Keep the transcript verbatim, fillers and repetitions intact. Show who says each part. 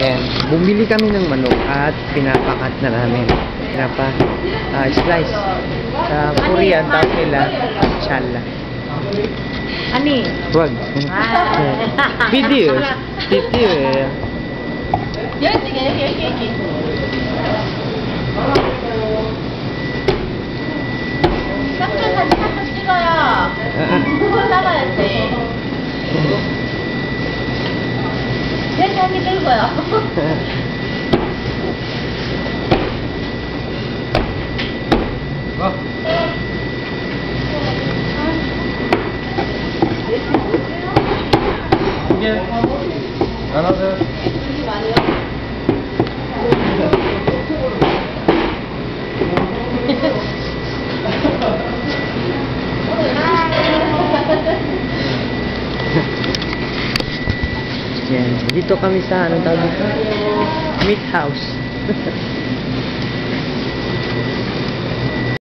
Speaker 1: Ayan, bumili kami ng manok at pinapakat na namin. Pinapa, uh, slice. Sa Korean, tawag nila, chala.
Speaker 2: Ani?
Speaker 1: Wag. Video. Video.
Speaker 2: 여기 찍어, 여기, 여기, 여기. 쌍둥이 사진 한번 찍어요. 그걸 잡아야지. 여기 한 개 들고요.
Speaker 1: 어? 이게 하나 Yan, dito kami sa anong tawag dito? Meat house.